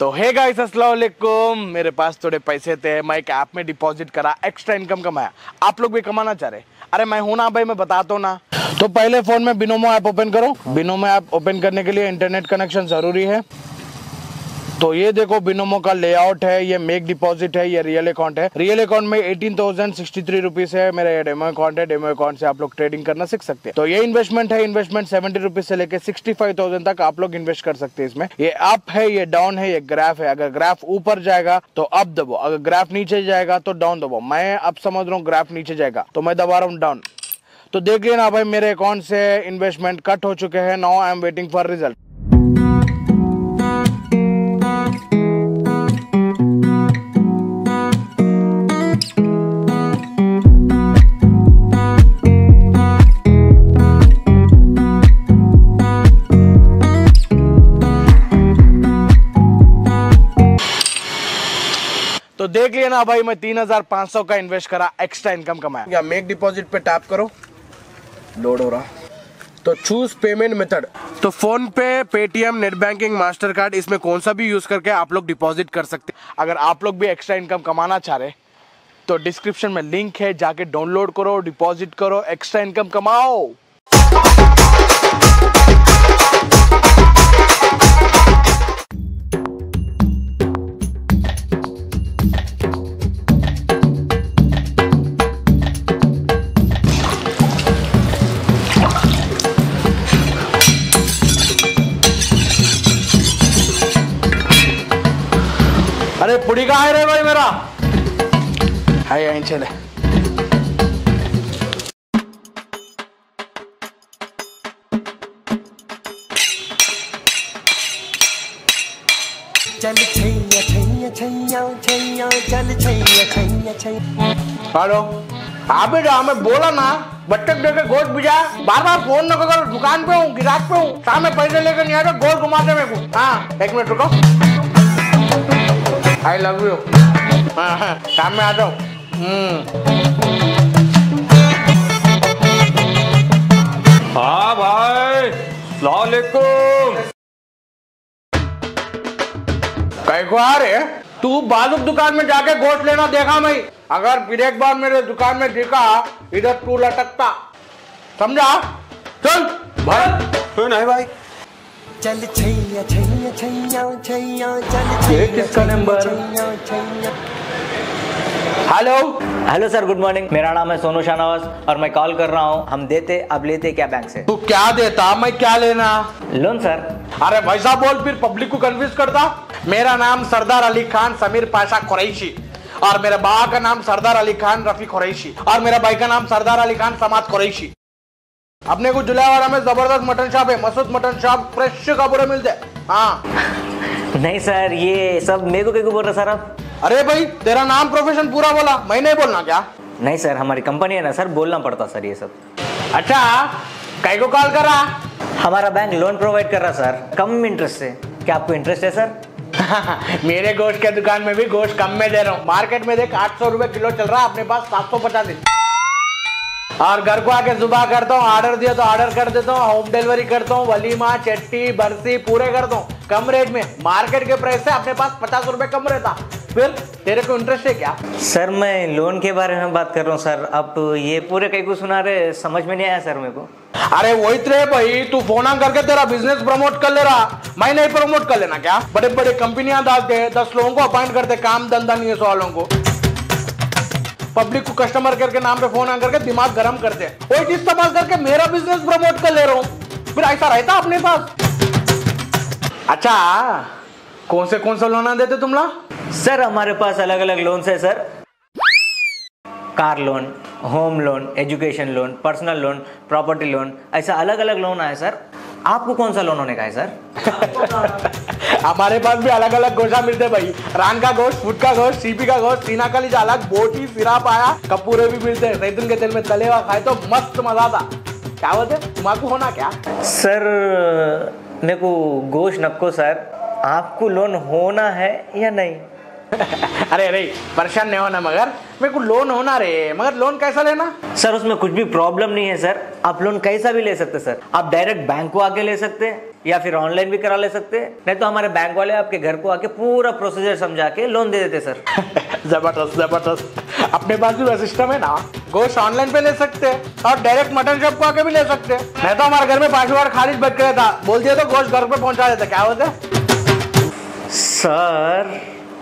तो hey guys अस्सलाम वालेकुम। मेरे पास थोड़े पैसे थे, मैं एक ऐप में डिपॉजिट करा, एक्स्ट्रा इनकम कमाया। आप लोग भी कमाना चाह रहे? अरे मैं हूं ना भाई, मैं बताता हूं ना। तो पहले फोन में बिनोमो ऐप ओपन करो। बिनोमो ऐप ओपन करने के लिए इंटरनेट कनेक्शन जरूरी है। तो ये देखो बिनोमो का लेआउट है, ये मेक डिपॉजिट है, ये रियल अकाउंट है। रियल अकाउंट में 18,063 रुपीज है। मेरा ये डेमो अकाउंट है, डेमो अकाउंट से आप लोग ट्रेडिंग करना सीख सकते हैं। तो ये इन्वेस्टमेंट है, इन्वेस्टमेंट 70 रुपीज से लेके 65,000 तक आप लोग इन्वेस्ट कर सकते हैं इसमें। ये अप है, ये डाउन है, ये ग्राफ है। अगर ग्राफ ऊपर जाएगा तो अप दबो, अगर ग्राफ नीचे जाएगा तो डाउन दबो। मैं अब समझ रहा हूँ ग्राफ नीचे जाएगा तो मैं दबा रहा हूँ डाउन। तो देख लेना भाई, मेरे अकाउंट से इन्वेस्टमेंट कट हो चुके हैं। Now I am waiting for result. तो देख लिया ना भाई, मैं 3,500 का इन्वेस्ट करा, एक्स्ट्रा इनकम कमाया। या मेक डिपॉजिट पे टैप करो, लोड हो रहा। तो चूज पेमेंट मेथड। तो PhonePe, Paytm, net banking, Mastercard, इसमें कौन सा भी यूज करके आप लोग डिपॉजिट कर सकते हैं। अगर आप लोग भी एक्स्ट्रा इनकम कमाना चाह रहे तो डिस्क्रिप्शन में लिंक है, जाके डाउनलोड करो, डिपॉजिट करो, एक्स्ट्रा इनकम कमाओ। अरे पुड़ी कहाँ है रे भाई मेरा? हाय यहीं चले। चल छैया छैया छैया छैया चल छैया छैया छैया। हेलो, अबे जा, मैं बोला ना बट्टक देके गोश्त भिजा। बार बार फोन न करो, दुकान पे हूँ, गिराक पे हूँ, सामने पैसे लेकर नहीं आते, गोश्त घुमाते मेरे को। हाँ एक मिनट रुको। I love you. हाँ काम में आ जाओ। हाँ भाई, अस्सलामुअलैकुम। कहीं को आ रहे? तू बालूक दुकान में जाके गोश्त लेना देखा मैं। अगर फिर एक बार मेरे दुकान में देखा, इधर तू लटकता, समझा? चल भाई। नहीं भाई, चल छैया छैया छैया छैया चल ये किसका number? Hello hello sir, good morning. मेरा नाम है सोनू शाहनवाज और मैं कॉल कर रहा हूँ। हम देते अब लेते क्या बैंक से? तू क्या देता, मैं क्या लेना? Loan sir. अरे वैसा बोल, फिर पब्लिक को कन्फ्यूज करता। मेरा नाम सरदार अली खान समीर पाशा कुरैशी, और मेरे बाबा का नाम सरदार अली खान रफी कुरैशी, और मेरा भाई का नाम सरदार अली खान समाज कुरैशी। अपने को जुलावाड़ा में जबरदस्त मटन शॉप है, मसूद मटन शॉप, फ्रेश कपूरे मिलते हैं। हाँ नहीं सर, ये सब मेरे को बोल रहे सर आप? अरे भाई, तेरा नाम प्रोफेशन पूरा बोला, मैं नहीं बोलना क्या? नहीं सर, हमारी कंपनी है ना सर, बोलना पड़ता सर ये सब। अच्छा, कई को कॉल करा? हमारा बैंक लोन प्रोवाइड कर रहा सर, कम इंटरेस्ट से। क्या आपको इंटरेस्ट है सर? मेरे गोश्त के दुकान में भी गोश्त कम में दे रहा हूँ। मार्केट में देख 800 रुपए किलो चल रहा है, अपने पास 750। और घर को आके सुबह करता हूँ, ऑर्डर दिया तो ऑर्डर कर देता हूँ, होम डिलीवरी करता हूँ, वलीमा, चट्टी, बरसी पूरे करता हूँ कम रेट में। मार्केट के प्राइस से अपने पास 50 रुपए कम रहता। फिर तेरे को इंटरेस्ट है क्या? सर मैं लोन के बारे में बात कर रहा हूँ सर। आप ये पूरे कई को सुना रहे, समझ में नहीं आया सर मेरे को। अरे वही तो भाई, तू फोन ऑन करके तेरा बिजनेस प्रमोट कर ले रहा, मैं नहीं प्रमोट कर लेना क्या? बड़े बड़े कंपनियां डालते हैं, 10 लोगों को अपॉइंट करते, काम धंधा नहीं है 100 लोगों को। पब्लिक को कस्टमर केयर के नाम पे फोन ऑन करके दिमाग गर्म करते हैं। वही चीज इस्तेमाल करके मेरा बिजनेस प्रमोट कर ले रहा हूँ, फिर ऐसा रहता अपने पास। अच्छा, कौन से लोन देते तुम लोग? सर हमारे पास अलग अलग लोन है sir. Car loan, home loan, education loan, personal loan, property loan, ऐसा अलग अलग लोन है सर। आपको कौन सा लोन होने का है सर? हमारे पास भी अलग अलग गोश्त मिलते भाई। रान का गोश्त, फुट का गोश्त, सीपी का गोश्त, सीना का लीजा अलग, बोटी, सिरा पाया, कपूरे भी मिलते हैं। जैतून के तेल में तले हुआ खाए तो मस्त मजा था। क्या बोलते, तुम्हारा होना क्या? सर मेरे को गोश्त नको सर। आपको लोन होना है या नहीं? अरे अरे परेशान नहीं होना, मगर मेरे को लोन होना रे, मगर लोन कैसा लेना? सर उसमें कुछ भी प्रॉब्लम नहीं है सर, आप लोन कैसा भी ले सकते सर। आप डायरेक्ट बैंक को आके ले सकते हैं या फिर ऑनलाइन भी करा ले सकते हैं, नहीं तो हमारे बैंक वाले आपके घर को आके पूरा प्रोसीजर समझा के लोन दे देते सर। जबरदस्त जबरदस्त। अपने पास भी वह सिस्टम है ना, गोश्त ऑनलाइन पे ले सकते हैं और डायरेक्ट मटन शॉप को आके भी ले सकते हैं। नहीं तो हमारे घर में 5 बार खारिज बच गया था, बोल दिया तो गोश्त घर पे पहुंचा देता। क्या होता है सर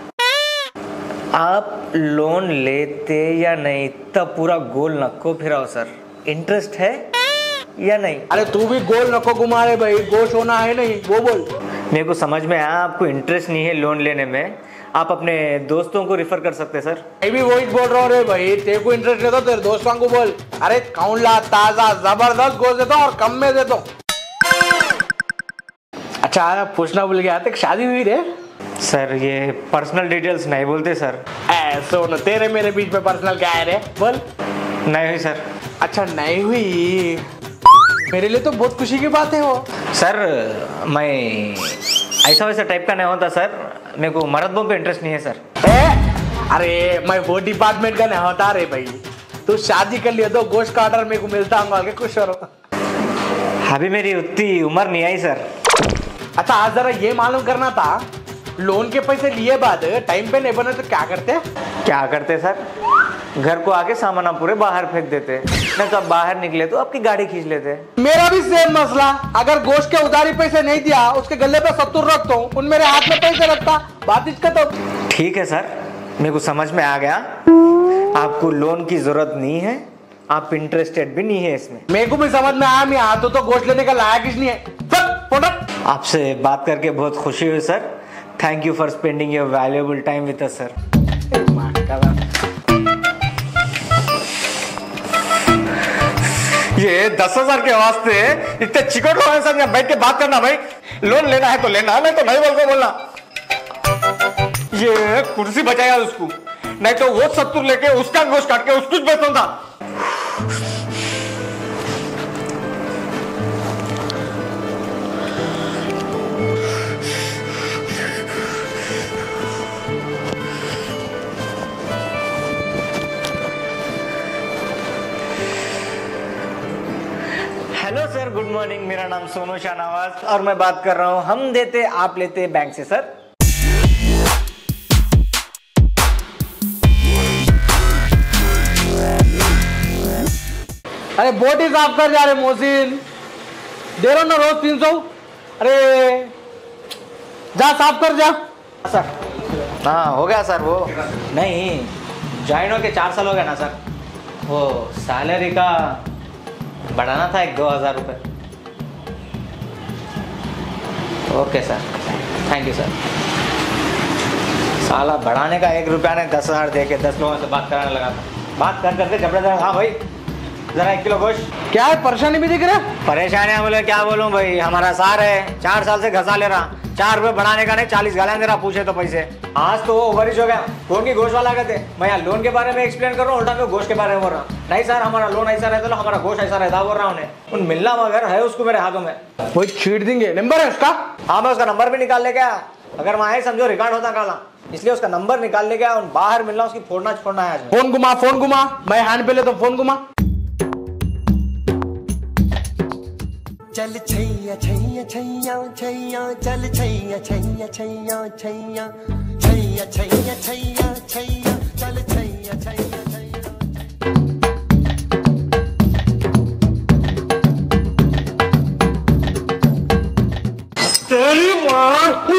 आप लोन लेते या नहीं तब पूरा गोल नक्को फिराओ सर, इंटरेस्ट है या नहीं? अरे तू भी गोल नको घुमा रे भाई, गोश होना है नहीं वो बोल। मेरे को समझ में आया आपको इंटरेस्ट नहीं है लोन लेने में, आप अपने दोस्तों को रिफर कर सकते सर। मैं भी वही बोल रहा हूँ रे भाई, तेरे को इंटरेस्ट नहीं तो तेरे दोस्तों को बोल। अरे कौन ला ताजा जबरदस्त गोश्त देता हूँ और कम में देता हूँ। अच्छा पूछना भूल गया, तेरी शादी हुई रे? सर ये पर्सनल डिटेल्स नहीं बोलते सर। सुन तेरे मेरे बीच में पर्सनल क्या है रे, बोल। नहीं हुई सर। अच्छा नहीं हुई, मेरे लिए तो बहुत खुशी की बात है वो। सर मैं ऐसा वैसा टाइप का नहीं होता सर, मेरे को मर्दों पे इंटरेस्ट नहीं है सर। अरे मैं वो डिपार्टमेंट का नहीं होता रे भाई, तू शादी कर लिया तो गोश्त का ऑर्डर मेरे को मिलता होगा के खुश हो। अभी मेरी उतनी उम्र नहीं आई सर। अच्छा आज जरा ये मालूम करना था, लोन के पैसे लिए बाद टाइम पे नहीं बने तो क्या करते? क्या करते सर, घर को आके सामान आप पूरे बाहर फेंक देते, नहीं तो आप बाहर निकले तो आपकी गाड़ी खींच लेते। मेरा भी सेम मसला, अगर गोश्त के उधारी पैसे नहीं दिया उसके गले पे 70 रखता हूँ, उन मेरे हाथ में पैसे रखता, बात इसका तो। ठीक है सर, मेरे को समझ में आ गया, आपको लोन की जरूरत नहीं है, आप इंटरेस्टेड भी नहीं है इसमें। मेरे को भी समझ में आया, मैं हाथों तो गोश्त लेने का लायक ही नहीं है। आपसे बात करके बहुत खुशी हुई sir, thank you for spending your valuable time with us sir. ये 10,000 के वास्ते इतने चिकट लोग हैं सर, बैठ के बात करना भाई। लोन लेना है तो लेना, नहीं तो नहीं बोल के बोलना। ये कुर्सी बचाया उसको, नहीं तो वो 70 लेके उसका गोश्त काट के उसको बेचता था। हेलो सर, गुड मॉर्निंग, मेरा नाम सोनू शाहनवाज और मैं बात कर रहा हूँ हम देते आप लेते बैंक से सर। अरे बोट ही साफ कर जा रहे मोहसिन, दे रहा ना रोज 300। अरे जा साफ कर जा सर। हाँ हो गया सर, वो नहीं ज्वाइन होके 4 साल हो गया ना सर, वो सैलरी का बढ़ाना था 2,000 रुपये। Okay sir, thank you sir. साला बढ़ाने का 1 रुपया ने 10,000 दे के 10 लोगों से बात कराने लगा था, बात कर करके जबरदस्त। हाँ भाई जरा 1 किलो गोश्त। क्या है, परेशानी भी दिख रहा है? परेशानी है बोले क्या बोलूं भाई, हमारा सार है 4 साल से घसा ले रहा, 4 रुपये बढ़ाने का नहीं 40 गालियां दे रहा, पूछे तो पैसे। आज तो वो ओवरिश हो गया, कौन की गोश्त वाला कहते, मैं यहाँ लोन के बारे में एक्सप्लेन कर रहा हूँ, उल्टा मैं गोश्त के बारे में बोल रहा हूँ। नहीं सर हमारा लोन ऐसा रहता है, हमारा गोश्त ऐसा रहता बोल रहा हूँ उन्हें। उन मिलना मगर है उसको मेरे हाथों में, वो छीट देंगे। नंबर है उसका? हाँ मैं उसका नंबर भी निकाल ले गया, अगर वहाँ है समझो रिकॉर्ड होता काला, इसलिए उसका नंबर निकाल ले गया। उन बाहर मिलना उसकी फोड़ना छोड़ना है आज। फोन घुमा, मैं हैंड पे ले तो फोन घुमा। चल छैया छैया छैया छैया चल छैया छैया छैया छैया छैया छैया छैया छैया चल छैया छैया छैया। तेरी माँ